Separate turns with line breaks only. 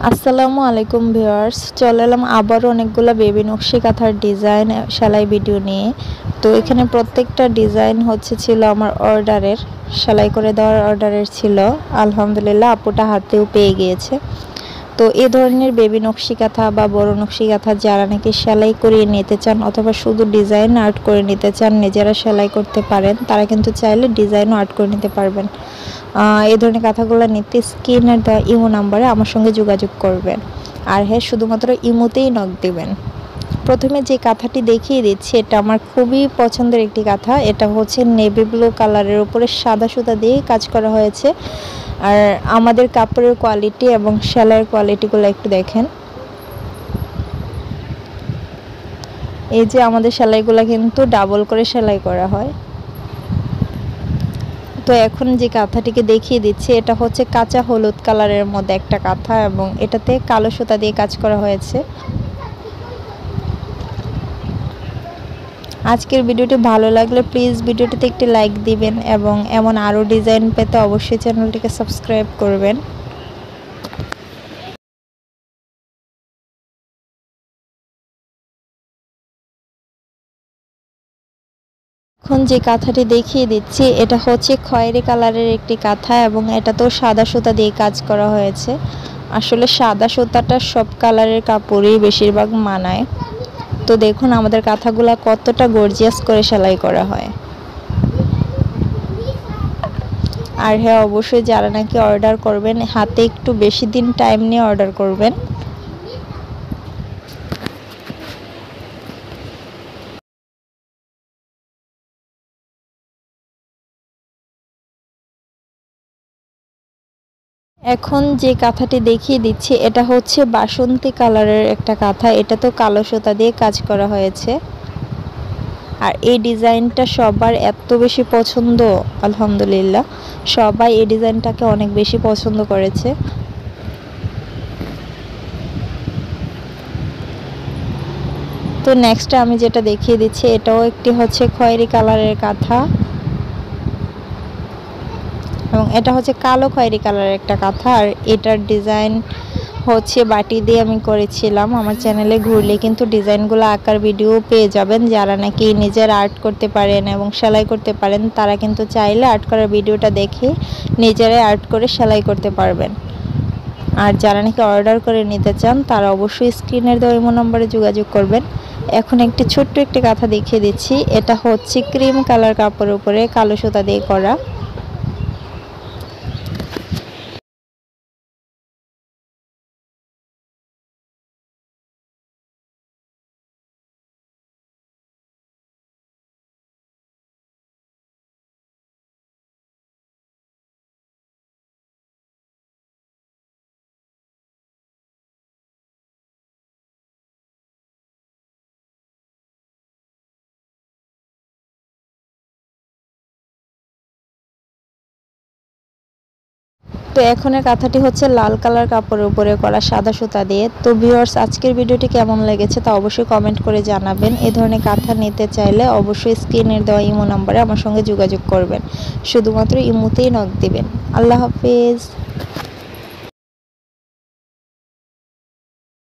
আসসালামু আলাইকুম ভিউয়ার্স, চলে এলাম আবারও অনেকগুলো বেবি নকশি কাঁথার ডিজাইন সেলাই ভিডিও নিয়ে। তো এখানে প্রত্যেকটা ডিজাইন ছিল আমার অর্ডারের, সেলাই করে দেওয়ার অর্ডারের ছিল। আলহামদুলিল্লাহ আপুটা হাতেও পেয়ে গিয়েছে। তো এই ধরনের বেবি নকশি কাঁথা বা বড় নকশি কাঁথা যারা নাকি সেলাই করিয়ে নিতে চান অথবা শুধু ডিজাইন আর্ট করে নিতে চান, নিজেরা সেলাই করতে পারেন, তারা কিন্তু চাইলে ডিজাইনও আর্ট করে নিতে পারবেন। এই ধরনের কাঁথাগুলো নিতে স্ক্রিনের দেওয়া ইমো নাম্বারে আমার সঙ্গে যোগাযোগ করবেন। আর হ্যাঁ, শুধুমাত্র ইমোতেই নক দিবেন। প্রথমে যে কাঁথাটি দেখিয়ে দিচ্ছি এটা আমার খুবই পছন্দের একটি কাঁথা। এটা হচ্ছে নেভি ব্লু কালারের উপরে সাদা সুতা দিয়ে কাজ করা হয়েছে। আর আমাদের কাপড়ের কোয়ালিটি এবং সেলাইয়ের কোয়ালিটিগুলো একটু দেখেন। এই যে আমাদের সেলাইগুলো কিন্তু ডাবল করে সেলাই করা হয়। তো এখন যে কাঁথাটিকে দেখিয়ে দিচ্ছি এটা হচ্ছে কাঁচা হলুদ কালারের মধ্যে একটা কাঁথা এবং এটাতে কালো সুতা দিয়ে কাজ করা হয়েছে। আজকের ভিডিওটি ভালো লাগলে প্লিজ ভিডিওটিতে একটি লাইক দিবেন এবং এমন আরও ডিজাইন পেতে অবশ্যই চ্যানেলটিকে সাবস্ক্রাইব করবেন। এখন যে কাঁথাটি দেখিয়ে দিচ্ছি এটা হচ্ছে খয়েরি কালারের একটি কাঁথা এবং এটাতেও সাদা সুতা দিয়ে কাজ করা হয়েছে। আসলে সাদা সুতাটা সব কালারের কাপড়ই বেশিরভাগ মানায়। তো দেখুন আমাদের কাঁথাগুলা কতটা গর্জিয়াস করে সেলাই করা হয়। আর হ্যাঁ, অবশ্যই যারা নাকি অর্ডার করবেন হাতে একটু বেশি দিন টাইম নিয়ে অর্ডার করবেন। এখন যে কাঁথাটি দেখিয়ে দিচ্ছি এটা হচ্ছে বাসন্তী কালারের একটা কাঁথা। এটা তো কালো সুতা দিয়ে কাজ করা হয়েছে। আর এই ডিজাইনটা সবার এত বেশি পছন্দ, আলহামদুলিল্লাহ সবাই এই ডিজাইনটাকে অনেক বেশি পছন্দ করেছে। তো নেক্সট আমি যেটা দেখিয়ে দিচ্ছি এটাও একটি হচ্ছে খয়েরি কালারের কাঁথা এবং এটা হচ্ছে কালো খয়েরি কালারের একটা কাঁথা। আর এটার ডিজাইন হচ্ছে বাটি দিয়ে আমি করেছিলাম। আমার চ্যানেলে ঘুরলে কিন্তু ডিজাইনগুলো আঁকার ভিডিও পেয়ে যাবেন। যারা নাকি নিজের আর্ট করতে পারেন এবং সেলাই করতে পারেন তারা কিন্তু চাইলে আর্ট করার ভিডিওটা দেখে নিজেরাই আর্ট করে সেলাই করতে পারবেন। আর যারা নাকি অর্ডার করে নিতে চান তারা অবশ্যই স্ক্রিনের দেওয়া ইমো নম্বরে যোগাযোগ করবেন। এখন একটি ছোট্ট একটি কাঁথা দেখিয়ে দিচ্ছি। এটা হচ্ছে ক্রিম কালার কাপড়ের উপরে কালো সুতা দিয়ে করা। তো এখনের কাঁথাটি হচ্ছে লাল কালার কাপড়ের উপরে করা সাদা সুতা দিয়ে। তো ভিউয়ার্স, আজকের ভিডিওটি কেমন লেগেছে তা অবশ্যই কমেন্ট করে জানাবেন। এই ধরনের কাঁথা নিতে চাইলে অবশ্যই স্ক্রিনের দেওয়া ইমো নম্বরে আমার সঙ্গে যোগাযোগ করবেন। শুধুমাত্র ইমোতেই নক দিবেন। আল্লাহ হাফেজ।